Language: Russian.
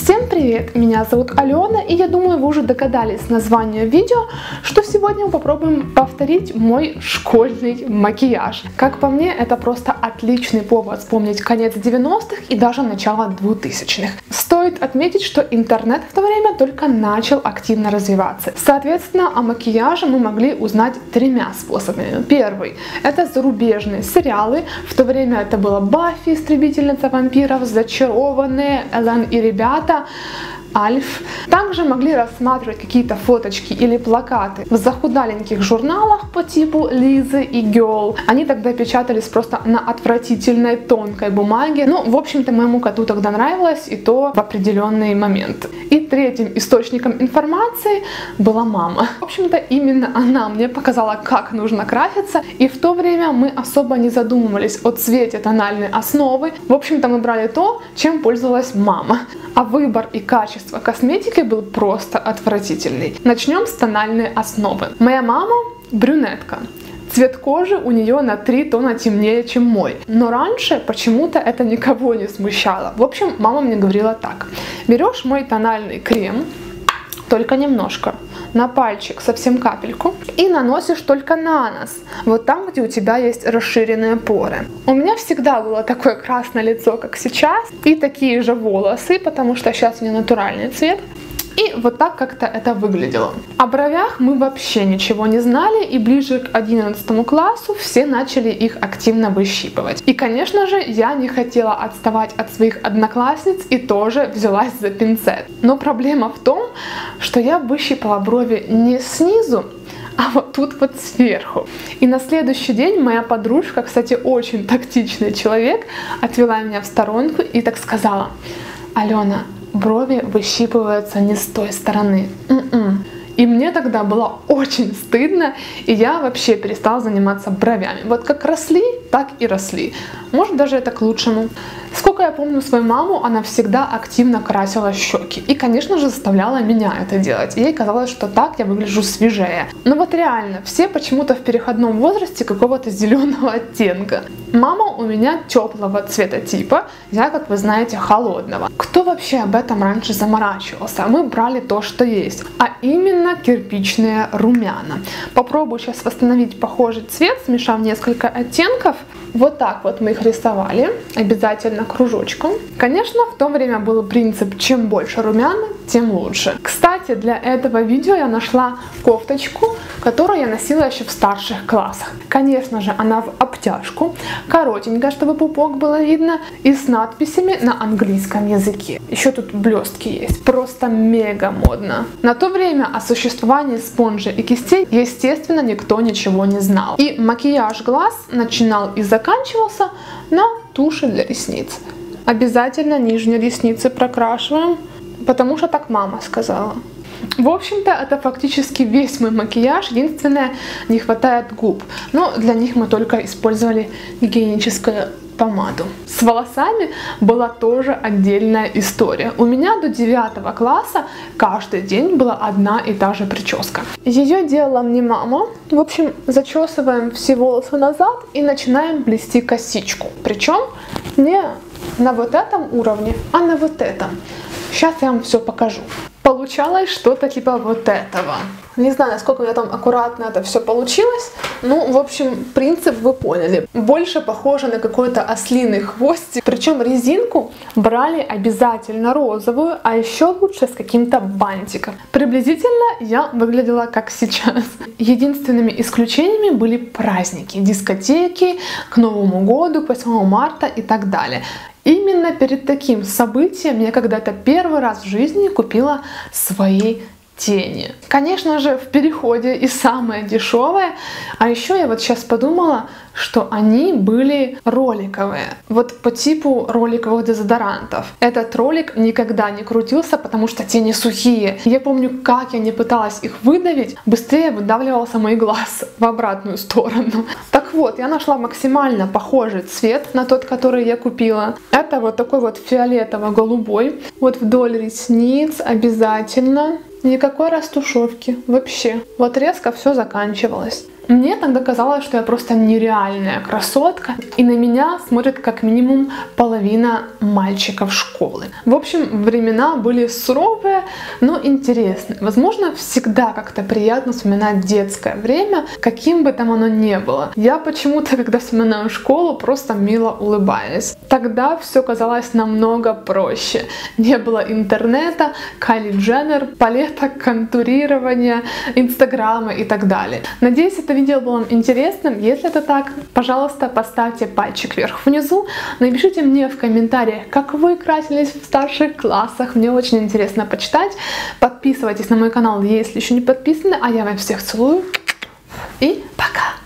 Всем привет! Меня зовут Алена, и я думаю, вы уже догадались с названия видео, что сегодня мы попробуем повторить мой школьный макияж. Как по мне, это просто отличный повод вспомнить конец 90-х и даже начало 2000-х. Стоит отметить, что интернет в то время только начал активно развиваться. Соответственно, о макияже мы могли узнать тремя способами. Первый – это зарубежные сериалы. В то время это было Баффи, Истребительница вампиров, Зачарованные, Элен и ребята, Альф. Также могли рассматривать какие-то фоточки или плакаты в захудаленьких журналах по типу Лизы и Girl. Они тогда печатались просто на отвратительной тонкой бумаге. Ну, в общем-то, моему коту тогда нравилось, и то в определенный момент. И третьим источником информации была мама. В общем-то, именно она мне показала, как нужно краситься, и в то время мы особо не задумывались о цвете тональной основы. В общем-то, мы брали то, чем пользовалась мама. А выбор и качество косметики был просто отвратительный. Начнем с тональной основы. Моя мама брюнетка. Цвет кожи у нее на 3 тона темнее, чем мой. Но раньше почему-то это никого не смущало. В общем, мама мне говорила так. Берешь мой тональный крем, только немножко, на пальчик совсем капельку, и наносишь только на нос, вот там, где у тебя есть расширенные поры. У меня всегда было такое красное лицо, как сейчас, и такие же волосы, потому что сейчас у меня натуральный цвет. И вот так как-то это выглядело. О бровях мы вообще ничего не знали, и ближе к 11 классу все начали их активно выщипывать. И, конечно же, я не хотела отставать от своих одноклассниц и тоже взялась за пинцет. Но проблема в том, что я выщипала брови не снизу, а вот тут вот сверху. И на следующий день моя подружка, кстати, очень тактичный человек, отвела меня в сторонку и так сказала: «Алена, брови выщипываются не с той стороны». И мне тогда было очень стыдно, и я вообще перестала заниматься бровями. Вот как росли, так и росли. Может, даже это к лучшему. Сколько я помню свою маму, она всегда активно красила щеки. И, конечно же, заставляла меня это делать. Ей казалось, что так я выгляжу свежее. Но вот реально, все почему-то в переходном возрасте какого-то зеленого оттенка. Мама у меня теплого цветотипа, я, как вы знаете, холодного. Кто вообще об этом раньше заморачивался? Мы брали то, что есть. А именно кирпичные румяна. Попробую сейчас восстановить похожий цвет, смешав несколько оттенков. Вот так вот мы их рисовали, обязательно кружочком. Конечно, в то время был принцип: чем больше румян, тем лучше. Кстати, для этого видео я нашла кофточку, которую я носила еще в старших классах. Конечно же, она в обтяжку, коротенькая, чтобы пупок было видно, и с надписями на английском языке. Еще тут блестки есть, просто мега модно. На то время о существовании спонжей и кистей, естественно, никто ничего не знал. И макияж глаз начинал и заканчивался на туши для ресниц. Обязательно нижние ресницы прокрашиваем, потому что так мама сказала. В общем-то, это фактически весь мой макияж. Единственное, не хватает губ. Но для них мы только использовали гигиеническую помаду. С волосами была тоже отдельная история. У меня до 9 класса каждый день была одна и та же прическа. Ее делала мне мама. В общем, зачесываем все волосы назад и начинаем плести косичку. Причем не на вот этом уровне, а на вот этом. Сейчас я вам все покажу. Получалось что-то типа вот этого. Не знаю, насколько у меня там аккуратно это все получилось. Ну, в общем, принцип вы поняли. Больше похоже на какой-то ослиный хвостик. Причем резинку брали обязательно розовую, а еще лучше с каким-то бантиком. Приблизительно я выглядела как сейчас. Единственными исключениями были праздники, дискотеки, к Новому году, к 8 марта и так далее. Именно перед таким событием я когда-то первый раз в жизни купила свои тени. Конечно же, в переходе и самое дешевое. А еще я вот сейчас подумала, что они были роликовые. Вот по типу роликовых дезодорантов. Этот ролик никогда не крутился, потому что тени сухие. Я помню, как я не пыталась их выдавить, быстрее выдавливался мой глаз в обратную сторону. Так вот, я нашла максимально похожий цвет на тот, который я купила. Это вот такой вот фиолетово-голубой. Вот вдоль ресниц обязательно. Никакой растушевки вообще. Вот резко все заканчивалось. Мне тогда казалось, что я просто нереальная красотка, и на меня смотрит как минимум половина мальчиков школы. В общем, времена были суровые, но интересные. Возможно, всегда как-то приятно вспоминать детское время, каким бы там оно ни было. Я почему-то, когда вспоминаю школу, просто мило улыбаюсь. Тогда все казалось намного проще. Не было интернета, Кайли Дженнер, палеток, контурирования, инстаграма и так далее. Надеюсь, это видео было вам интересным. Если это так, пожалуйста, поставьте пальчик вверх внизу. Напишите мне в комментариях, как вы красились в старших классах. Мне очень интересно почитать. Подписывайтесь на мой канал, если еще не подписаны. А я вам всех целую. И пока!